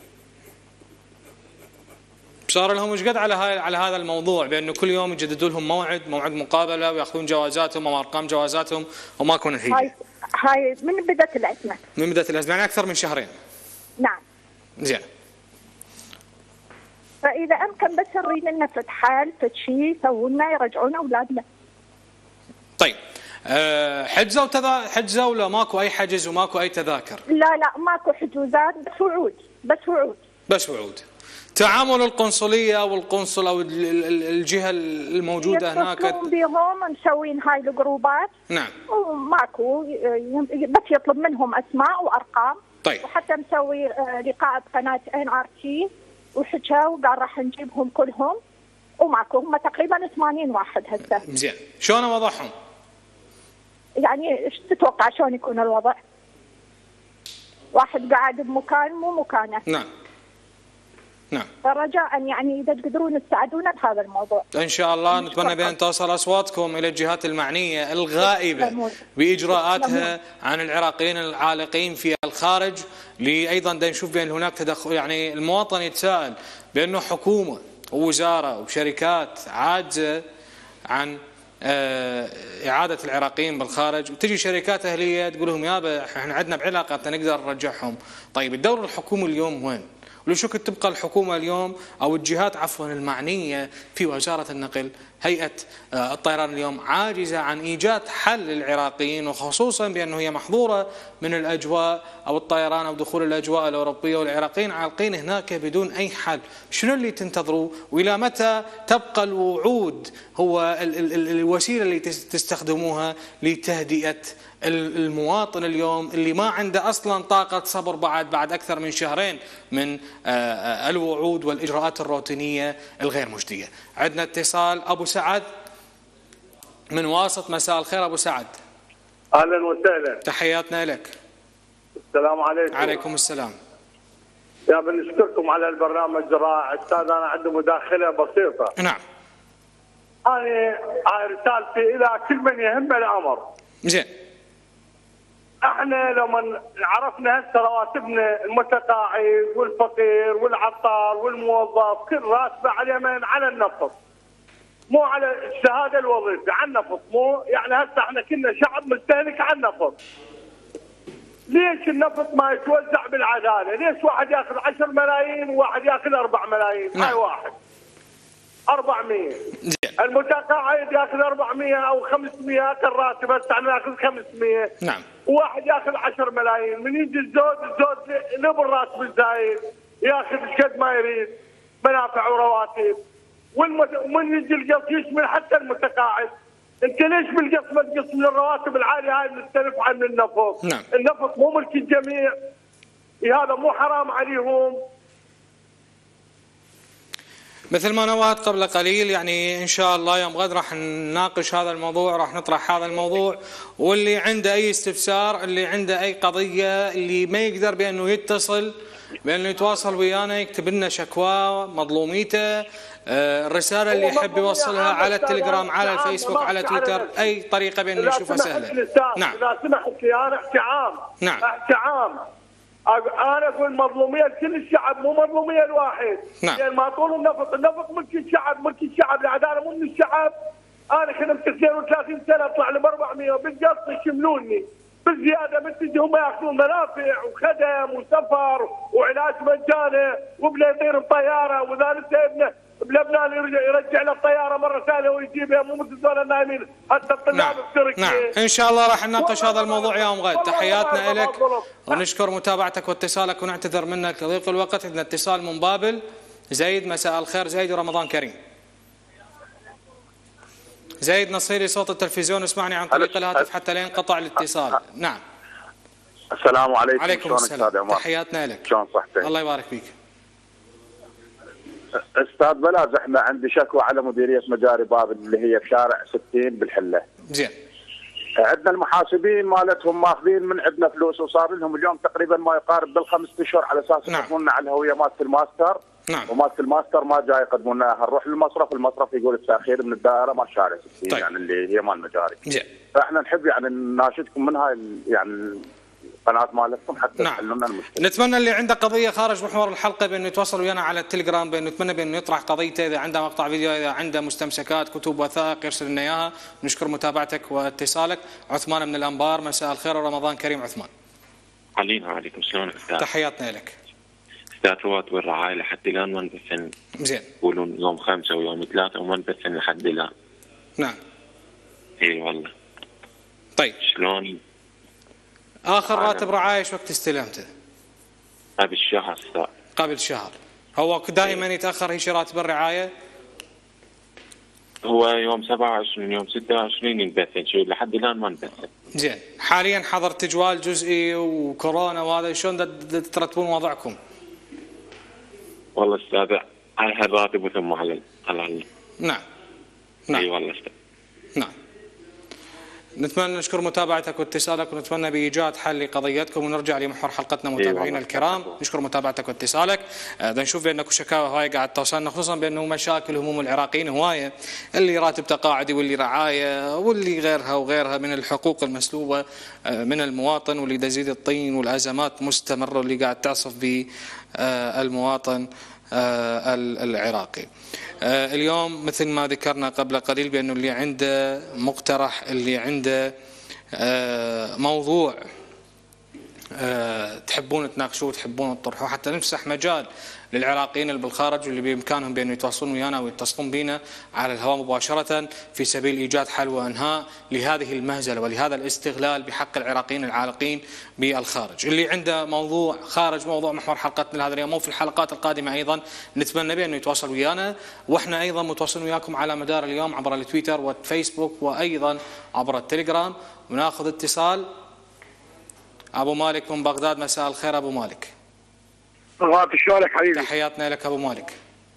صار لهم ايش قد على هاي على هذا الموضوع بانه كل يوم يجددوا لهم موعد موعد مقابله وياخذون جوازاتهم وارقام جوازاتهم وماكو نتيجه. هاي هاي من بدت الازمه. من بدت الازمه يعني اكثر من شهرين. نعم. زين. فاذا امكن بس نريد لنا فد حال فد شيء يسووا لنا يرجعون اولادنا. طيب أه حجزوا تذا حجزوا ولا ماكو اي حجز وماكو اي تذاكر؟ لا لا ماكو حجوزات بس وعود بس وعود. بس وعود. تعامل القنصليه او القنصل او الجهه الموجوده هناك يتصلون بهم مسوين هاي الجروبات. نعم. وماكو بس يطلب منهم اسماء وارقام. طيب. وحتى مسوي لقاء بقناه ان ار تي وحكى وقال راح نجيبهم كلهم وماكو هم تقريبا ثمانين واحد هسه. زين، شلون وضعهم؟ يعني ايش تتوقع شلون يكون الوضع؟ واحد قاعد بمكان مو مكانه. نعم. نعم. فرجاء يعني اذا تقدرون تساعدونا بهذا الموضوع. ان شاء الله نتمنى بان توصل اصواتكم الى الجهات المعنيه الغائبه باجراءاتها عن العراقيين العالقين في الخارج، لايضا نشوف بان هناك تدخل، يعني المواطن يتساءل بانه حكومه ووزاره وشركات عاجزه عن إعادة العراقيين بالخارج، وتجي شركات أهلية تقول لهم يابا احنا عندنا بعلاقة نقدر نرجعهم. طيب الدور الحكومي اليوم وين؟ ولشكل تبقى الحكومة اليوم أو الجهات عفوا المعنية في وزارة النقل هيئة الطيران اليوم عاجزة عن إيجاد حل للعراقيين، وخصوصا بأنه هي محظورة من الأجواء أو الطيران أو دخول الأجواء الأوروبية، والعراقيين عالقين هناك بدون أي حل. شنو اللي تنتظروه؟ وإلى متى تبقى الوعود هو ال ال ال الوسيلة اللي تستخدموها لتهدئة المواطن اليوم اللي ما عنده أصلا طاقة صبر بعد بعد أكثر من شهرين من الوعود والإجراءات الروتينية الغير مجدية؟ عندنا اتصال أبو سعد من واسط. مساء الخير أبو سعد. أهلا وسهلا. تحياتنا لك. السلام عليكم. عليكم السلام. يا بنشكركم على البرنامج الرائع. أستاذ أنا عندي مداخلة بسيطة. نعم. أنا رسالتي إلى كل من يهم الأمر. زين. احنا لما عرفنا هسه رواتبنا المتقاعد والفقير والعطار والموظف كل راتبه على من؟ على النفط، مو على الشهاده الوظيفيه، على النفط. مو يعني هسه احنا كنا شعب مستهلك على النفط. ليش النفط ما يتوزع بالعداله؟ ليش واحد ياخذ عشرة ملايين وواحد ياخذ أربعة ملايين؟ نعم. هاي واحد أربعمية. المتقاعد ياخذ أربعمية او خمسمية كالراتب، هسه احنا ناخذ خمسمية. نعم. وواحد ياخذ عشرة ملايين، من يجي الزود الزود نبي الراتب الزايد ياخذ قد ما يريد منافع ورواتب، ومن يجي القص يشمل حتى المتقاعد. انت ليش بالقص ما تقص من الرواتب العاليه هاي بنختلف عن النفط؟ نعم. النفط مو ملك الجميع، هذا مو حرام عليهم؟ مثل ما نوهت قبل قليل، يعني ان شاء الله يوم غد راح نناقش هذا الموضوع، راح نطرح هذا الموضوع، واللي عنده اي استفسار، اللي عنده اي قضيه، اللي ما يقدر بانه يتصل بانه يتواصل ويانا، يكتب لنا شكواه مظلوميته، الرساله اللي يحب يوصلها على التليجرام، على الفيسبوك، على تويتر، اي طريقه بانه نشوفها سهله. نعم. اذا سمحت لي انا احكي عام. نعم. احكي عام. انا اقول مظلوميه لكل الشعب، مو مظلوميه الواحد. نعم. يعني ما طول النفط، النفط ملك الشعب، ملك الشعب، العداله مو من الشعب. انا خدمت اثنين وثلاثين سنه اطلع لي ب أربعمية وبالقص يشملوني بالزياده، بتجي هم ياخذون منافع وخدم وسفر وعلاج مجاني وبلا بطياره، واذا لسه ابنه بلبنان يرجع له الطياره مره ثانيه ويجيبها، مو مثل دول النايمين حتى الطلاب في تركيا. نعم. ان شاء الله راح نناقش هذا الموضوع يوم غد. تحياتنا لك ونشكر متابعتك واتصالك ونعتذر منك لضيق الوقت. عندنا اتصال من بابل. زيد، مساء الخير زيد ورمضان كريم. زيد نصيري صوت التلفزيون، اسمعني عن طريق الهاتف حتى لا ينقطع الاتصال. نعم. السلام عليكم. عليكم السلام. تحياتنا لك. شلون صحتك؟ الله يبارك فيك. استاذ بلاز، احنا عندي شكوى على مديريه مجاري بابل اللي هي بشارع ستين بالحله. زين. عندنا المحاسبين مالتهم ماخذين من عندنا فلوس، وصار لهم اليوم تقريبا ما يقارب بالخمس اشهر على اساس يحطوا لنا على الهويه مالت الماستر نعم. ومالت الماستر ما جاي يقدمون لنا، نروح للمصرف، المصرف يقول التاخير من الدائره ما شارع ستين. طيب. يعني اللي هي مال المجاري. زين. فاحنا نحب يعني نناشدكم من هاي يعني القناه مالتكم حتى نعم. تحلوا لنا المشكله. نتمنى اللي عنده قضيه خارج محور الحلقه بانه يتواصل ويانا على التليجرام، بانه نتمنى بانه يطرح قضيته، اذا عنده مقطع فيديو، اذا عنده مستمسكات، كتب، وثائق، يرسل لنا اياها. نشكر متابعتك واتصالك. عثمان من الانبار، مساء الخير ورمضان كريم عثمان. علينا وعليكم شلونك استاذ؟ تحياتنا لك. استاذ رواتب الرعايه لحد الان ما نبثن. زين. يقولون يوم خمسه ويوم ثلاثه وما نبثن لحد الان. نعم. اي والله. طيب. شلون؟ اخر راتب رعايه ايش وقت استلمته؟ قبل شهر استاذ. قبل شهر. هو دائما يتاخر هيك راتب الرعايه؟ هو يوم سبعة وعشرين يوم ستة وعشرين ينبثن، شو لحد الان ما نبثن. زين، حاليا حظر تجوال جزئي وكورونا وهذا، شلون ترتبون وضعكم؟ والله استاذ على هالراتب وثم على على نعم. نعم. اي والله استاذ. نعم. نتمنى نشكر متابعتك واتصالك، ونتمنى بإيجاد حل لقضيتكم، ونرجع لمحور حلقتنا متابعينا الكرام. نشكر متابعتك واتصالك. بدنا نشوف بأنكم شكاوى هواية قاعد توصلنا، خصوصا بأنه مشاكل هموم العراقيين هواية، اللي راتب تقاعدي واللي رعاية واللي غيرها وغيرها من الحقوق المسلوبة من المواطن، واللي تزيد الطين، والأزمات مستمرة اللي قاعد تعصف بالمواطن العراقي. اليوم مثل ما ذكرنا قبل قليل بأنه اللي عنده مقترح، اللي عنده موضوع تحبون تناقشوه، تحبون تطرحوه، حتى نفسح مجال للعراقيين اللي بالخارج واللي بإمكانهم بأنه يتواصلون ويانا ويتصلون بنا على الهواء مباشرة في سبيل إيجاد حل وإنهاء لهذه المهزلة ولهذا الاستغلال بحق العراقيين العالقين بالخارج. اللي عنده موضوع خارج موضوع محور حلقتنا لهذا اليوم، وفي الحلقات القادمة أيضا نتمنى بأنه يتواصل ويانا، وإحنا أيضا متواصلين وياكم على مدار اليوم عبر التويتر والفيسبوك وأيضا عبر التليجرام. وناخذ اتصال. أبو مالك من بغداد، مساء الخير أبو مالك. غاب شلونك حبيبي؟ تحياتنا لك أبو مالك.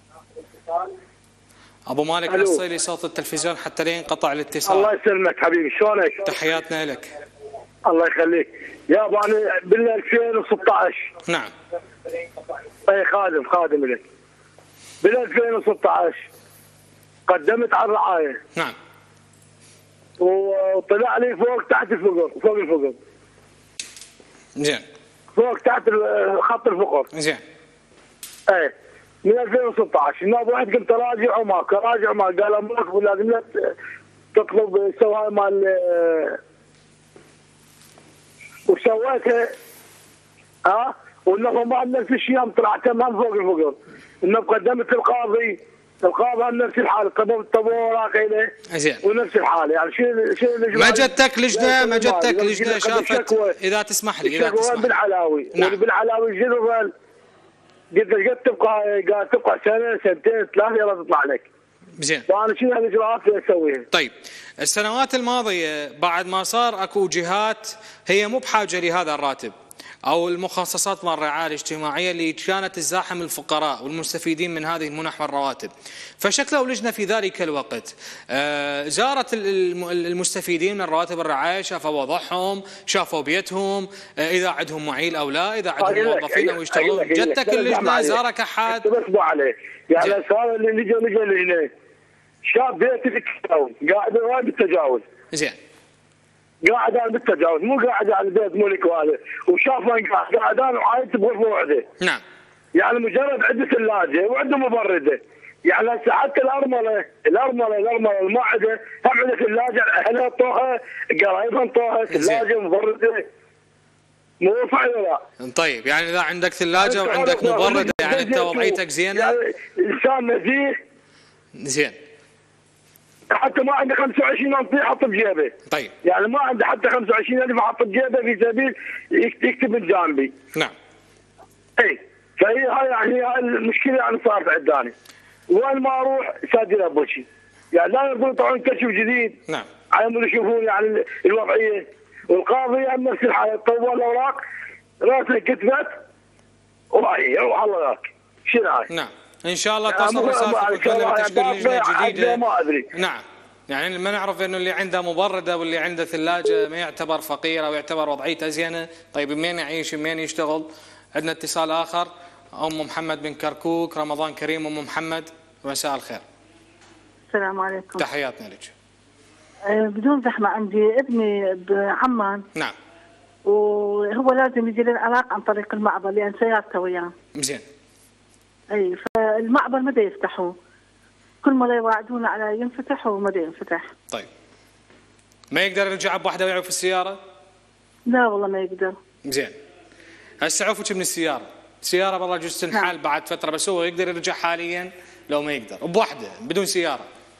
أبو مالك نصي لي صوت التلفزيون حتى لا ينقطع الاتصال. الله يسلمك حبيبي، شلونك؟ تحياتنا لك. الله يخليك. يا ابو انا بال ألفين وستة عشر. نعم. اي خادم خادم لك. بال ألفين وستة عشر قدمت على الرعايه. نعم. وطلع لي فوق تحت الفقر، فوق الفقر. زين. فوق تحت خط الفقر. زين. ايه من ألفين وستة عشر النائب واحد قلت راجع وماك راجع وماك، قال امك لازم لك تطلب سواء مال وسويتها ها، وانه ما نفس الشيء طلعت هم فوق الفقر، انه قدمت القاضي، القاضي نفس الحال قدمت طب اوراق اليه زين ونفس الحال. يعني شيء شيء ما جتك لجنه ما جتك لجنه شافت اذا تسمح لي اذا تسمح لي بالعلاوي. نعم. بالعلاوي جنرال قلت قد تبقى قاعد تبقى سنه سنتين ثلاثه يلا تطلع لك. زين. فانا شنو الاجراءات اللي اسويها؟ طيب السنوات الماضيه بعد ما صار اكو جهات هي مو بحاجه لهذا الراتب او المخصصات مال الرعايه الاجتماعيه اللي كانت تزاحم الفقراء والمستفيدين من هذه المنح والرواتب، فشكلوا لجنه في ذلك الوقت زارت المستفيدين من رواتب الرعايه، شافوا وضعهم، شافوا بيتهم، اذا عندهم معيل او لا، اذا عندهم موظفين او يشتغلون. جتك اللجنه زارك احد؟ تصبوا عليه يعني صار اللي نجي نجي هنا شاف بيت التجاوز، قاعد هواي بالتجاوز. زين. قاعد انا بالتجاوز مو قاعد على البيت مولك وهذا، وشاف وين قاعد قاعد انا وعايت بغرفه وحده. نعم. يعني مجرد عنده ثلاجه وعنده مبرده، يعني هسه حتى الارمله الارمله الارمله الماعده هم عندها ثلاجه، اهلها طوها، قرايبها طوها، ثلاجه مبرده. مو صحيح ولا لا؟ طيب يعني اذا عندك ثلاجه وعندك مبرده يعني انت وضعيتك زينه؟ يعني انسان نزيه. زين. حتى ما عنده خمسة وعشرين ألف يحط بجيبه. طيب. يعني ما عنده حتى خمسة وعشرين ألف يحط بجيبه في سبيل يكتب من جانبي. نعم. اي فهي هاي يعني هاي المشكله يعني صارت عندنا. وين ما اروح سادين ابوشي. يعني لا يقولون طبعا كشف جديد. نعم. على مود يشوفون يعني الوضعيه، والقاضي يعني نفس الحاله، طول الاوراق راسه كتبت وراي روح الله ذاك. شنو هاي؟ نعم. ان شاء الله تصل رسالتك وتكلم تشكيل لجنه جديده. ما ادري. نعم. يعني ما نعرف انه اللي عنده مبرده واللي عنده ثلاجه ما يعتبر فقير او يعتبر وضعيته زينه، طيب منين يعيش منين يشتغل؟ عندنا اتصال اخر ام محمد بن كركوك. رمضان كريم ام محمد، ومساء الخير. السلام عليكم. تحياتنا لك. أه بدون زحمه، عندي ابني بعمان. نعم. وهو لازم يجي للعراق عن طريق المعبر لان سيارته وياه. زين. اي فالمعبر ما يفتحوه، كل مره يوعدونا على ينفتح وما ينفتح. طيب ما يقدر يرجع بوحده ويعوف السياره؟ لا والله ما يقدر. زين. هسه عوفك من السياره، السياره والله يجوز تنحل بعد فتره، بس هو يقدر يرجع حاليا لو ما يقدر بوحده بدون سياره؟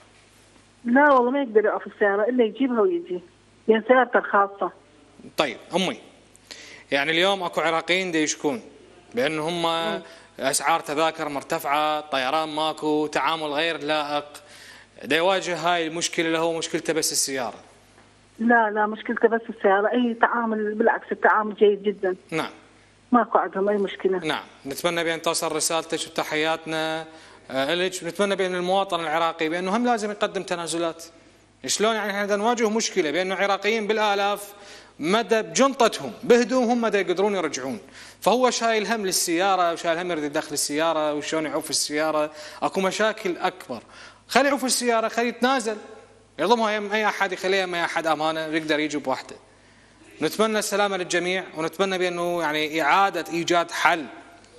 لا والله ما يقدر يقف السياره الا يجيبها ويجي، لان سيارته الخاصه. طيب امي، يعني اليوم اكو عراقيين دا يشكون بان هم اسعار تذاكر مرتفعه، طيران ماكو، تعامل غير لائق، دا يواجه هاي المشكله اللي هو مشكلته بس السياره. لا لا مشكلته بس السياره، اي تعامل بالعكس التعامل جيد جدا. نعم. ماكو عندهم اي مشكله. نعم، نتمنى بان توصل رسالتك وتحياتنا لك، ونتمنى بان المواطن العراقي بانه هم لازم يقدم تنازلات. شلون يعني احنا نواجه مشكله بانه عراقيين بالالاف مدى بجنطتهم بهدومهم مدى يقدرون يرجعون، فهو شايل هم للسياره وشايل هم يريد يدخل السياره وشلون يعوف السياره، اكو مشاكل اكبر. خلي يعوف السياره، خلي يتنازل، يضمها يم اي احد، يخليها يم اي احد امانه يقدر يجي بوحده. نتمنى السلامه للجميع، ونتمنى بانه يعني اعاده ايجاد حل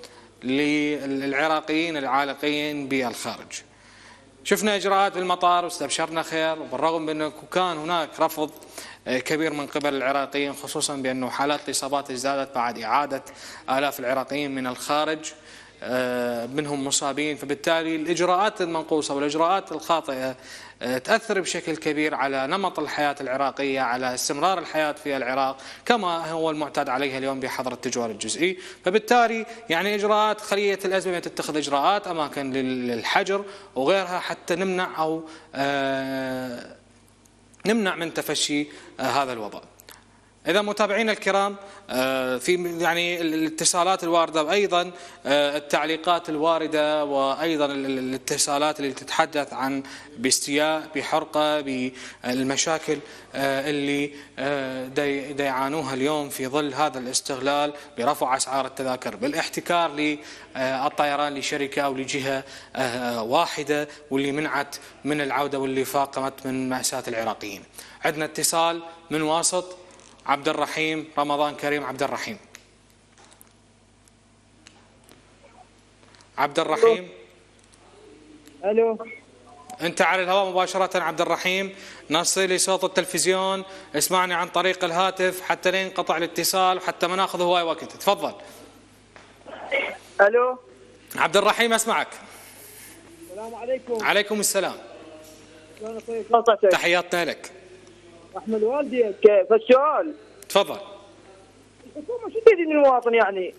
للعراقيين العالقين بالخارج. شفنا اجراءات بالمطار واستبشرنا خير، وبالرغم من انه كان هناك رفض كبير من قبل العراقيين، خصوصا بانه حالات الاصابات ازدادت بعد اعاده الاف العراقيين من الخارج منهم مصابين، فبالتالي الاجراءات المنقوصه والاجراءات الخاطئه تاثر بشكل كبير على نمط الحياه العراقيه، على استمرار الحياه في العراق كما هو المعتاد عليها اليوم بحظر التجوال الجزئي، فبالتالي يعني اجراءات خليه الازمه تتخذ اجراءات، اماكن للحجر وغيرها حتى نمنع او نمنع من تفشي هذا الوضع. إذا متابعينا الكرام، في يعني الاتصالات الواردة وأيضا التعليقات الواردة وأيضا الاتصالات اللي تتحدث عن باستياء بحرقة بالمشاكل اللي دا يعانوها اليوم في ظل هذا الاستغلال برفع أسعار التذاكر بالاحتكار للطيران لشركة أو لجهة واحدة واللي منعت من العودة واللي فاقمت من مأساة العراقيين. عندنا اتصال من واسط. عبد الرحيم، رمضان كريم. عبد الرحيم عبد الرحيم الو، انت على الهواء مباشرة. عبد الرحيم، نصي لي صوت التلفزيون، اسمعني عن طريق الهاتف حتى لا ينقطع الاتصال وحتى ما ناخذ هواي وقت. تفضل. الو عبد الرحيم، اسمعك. السلام عليكم. عليكم السلام. شلون صحتك؟ تحياتنا لك. احمد والديك. فالسؤال تفضل. الحكومه شو تريد من المواطن يعني؟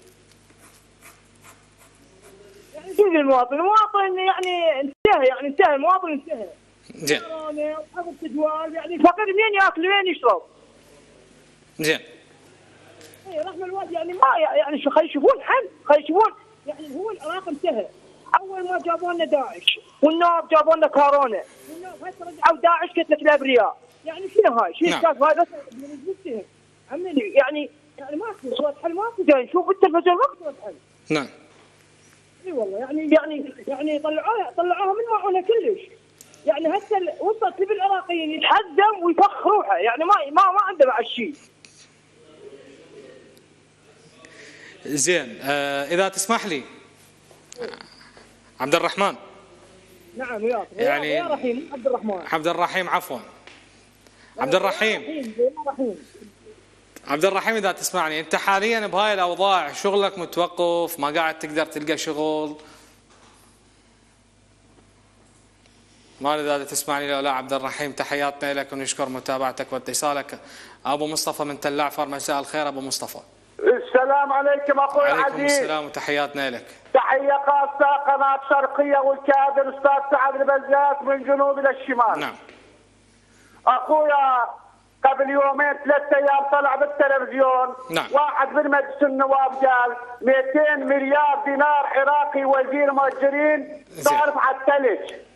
يعني شو من المواطن؟ المواطن يعني انتهى، يعني انتهى المواطن انتهى. زين. وحظر التجوال، يعني الفقير منين ياكل وين يشرب؟ زين. اي رحم الوالد، يعني ما يعني شو، خلي يشوفون حل، خلي يشوفون يعني هو العراق انتهى. اول ما جابوا لنا داعش والنواب جابوا لنا كورونا، والنواب هسه رجعوا داعش قتلت الابرياء، يعني شنو هاي؟ شنو الكاس هاي؟ بس بنتهم عملي يعني يعني ماكو صوت حل، ماكو جاي نشوف بالتلفزيون ماكو صوت حل. نعم. اي والله يعني يعني يعني طلعوها طلعوها من معونه كلش، يعني هسه وصلت بالعراقيين يتحزم ويفخ روحه، يعني ما ما ما عنده بعد شيء. زين، آه اذا تسمح لي عبد الرحمن. نعم وياك. يعني يا رحيم. عبد الرحمن. عبد الرحيم عفوا. عبد الرحيم. يا رحيم. عبد الرحيم، اذا تسمعني، انت حاليا بهاي الاوضاع شغلك متوقف، ما قاعد تقدر تلقى شغل، ما ادري اذا تسمعني لو لا. عبد الرحيم، تحياتنا لك ونشكر متابعتك واتصالك. ابو مصطفى من تل اعفر، مساء الخير ابو مصطفى. السلام عليكم اخوي العزيز. عليكم السلام وتحياتنا لك. تحيه خاصه قناه شرقيه والكادر استاذ سعد البزاز من جنوب الى الشمال. نعم. اخويا قبل يومين ثلاثة ايام طلع بالتلفزيون نعم. واحد من مجلس النواب قال مئتين مليار دينار عراقي وزير مؤجرين صارف على الثلج.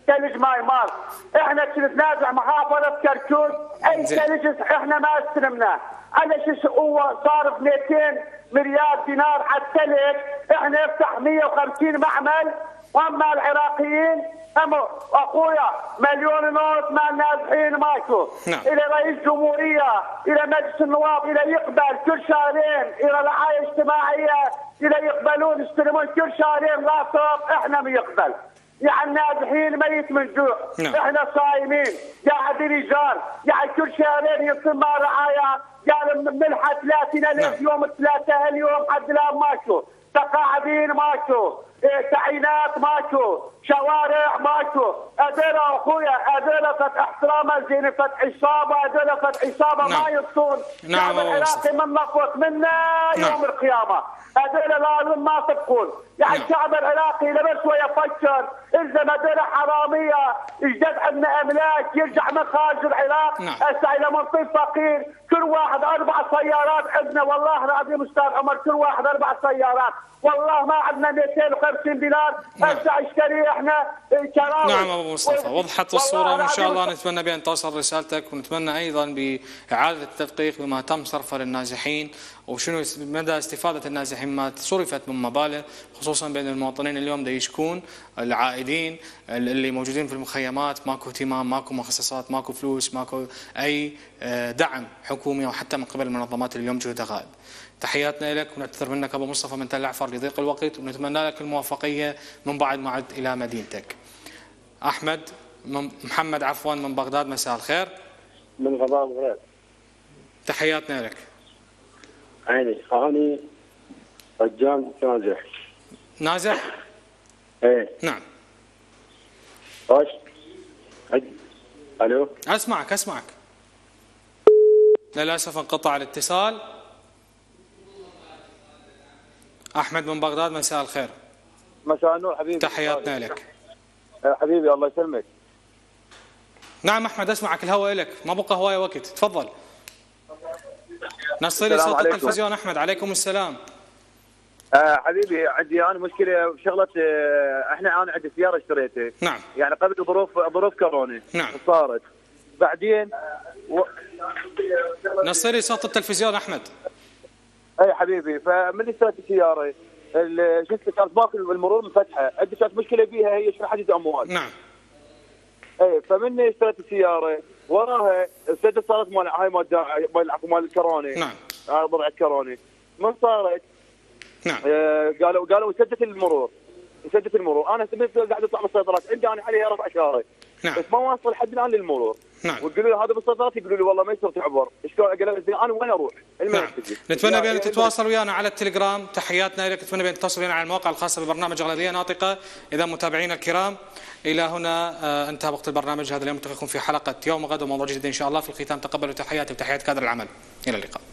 ثلج ماي مال. احنا كنا نتنازع محافظه كركوك اي ثلج احنا ما استلمناه. على شو هو صارف مئتين مليار دينار على الثلج، احنا نفتح مئة وخمسين معمل، واما العراقيين اما اخويا مليون ونص مال نازحين ماكو. نعم. الى رئيس جمهوريه، الى مجلس النواب، الى يقبل كل شهرين، الى رعايه اجتماعيه، الى يقبلون يستلمون كل شهرين راتب، احنا ما يقبل. يعني نازحين ميت من جوع. نعم. احنا صايمين، قاعدين ايجار، يعني كل شهرين يصير مع رعايه، قال ملحه ثلاثين ألف يوم ثلاثة اليوم حد الان ماكو، تقاعدين ماكو، تعيينات ماكو، شوارع ماكو. هذول اخويا هذول فتح احترام زين فتح عصابه، هذول فتح عصابه ما يصون. نعم العراقي من نفط منا يوم القيامه. هذول لازم ما تبقون. يعني الشعب العراقي لما شويه يفكر الزم هذول حراميه، يجدد عندنا املاك، يرجع من خارج العراق. هسه الى منطقه فقير كل واحد اربع سيارات عندنا، والله العظيم استاذ عمر كل واحد اربع سيارات، والله ما عندنا مئتين وخمسين دينار هسه اشتري احنا كراوي. نعم ابو مصطفى، وضحت الصوره وان شاء الله نتمنى بان توصل رسالتك، ونتمنى ايضا باعاده التدقيق بما تم صرفه للنازحين وشنو مدى استفاده النازحين ما صرفت من مبالغ، خصوصا بين المواطنين اليوم دا يشكون العائدين اللي موجودين في المخيمات، ماكو اهتمام، ماكو مخصصات، ماكو فلوس، ماكو اي دعم حكومي او حتى من قبل المنظمات اللي اليوم جهدها غائب. تحياتنا لك ونعتذر منك ابو مصطفى من تل عفر لضيق الوقت، ونتمنى لك الموفقيه من بعد ما عدت الى مدينتك. احمد من محمد عفوا من بغداد، مساء الخير. من غضاء بغداد. تحياتنا لك. عيني اني رجال نازح. نازح؟ ايه نعم. ايش؟ الو؟ اسمعك اسمعك. للاسف انقطع الاتصال. احمد من بغداد، مساء الخير. مساء النور حبيبي. تحياتنا لك. حبيبي الله يسلمك. نعم احمد اسمعك، الهواء لك، ما بقى هوايه وقت، تفضل. نص لي صوت التلفزيون. احمد عليكم السلام. آه حبيبي عندي انا مشكله بشغله. آه احنا انا عندي سياره اشتريتها. نعم. يعني قبل ظروف ظروف كورونا. نعم. صارت بعدين و... نص لي صوت التلفزيون احمد. اي حبيبي، فمن اشتريت السياره شو اسمه كانت باكل المرور منفتحه، عندي كانت مشكله بيها هي شنو حجز اموال. نعم. اي فمن اشتريت السياره وراها السدس صارت مال هاي مال مال مال الكورونا. نعم. آه ضرع الكورونا. من صارت؟ نعم. آه قالوا قالوا سدت المرور، سدت المرور، انا قاعد اطلع من الصيدلات عندي انا عليها رفع شهري. نعم. بس ما واصل حد الان للمرور. نعم. ويقولوا لي هذا بالصيدلات، يقولوا لي والله ما يصير تعبر، شلون اقول لهم انا وين اروح؟ نعم. نتمنى بان تتواصل ويانا على التليجرام، تحياتنا لك، نتمنى بان تتصل ويانا على المواقع الخاصه ببرنامج اغلبيه ناطقه. اذا متابعينا الكرام الى هنا آه انتهى وقت البرنامج هذا اليوم، نلتقيكم في حلقه يوم غد وموضوع جديد ان شاء الله. في الختام تقبلوا تحياتي وتحيات كادر العمل، الى اللقاء.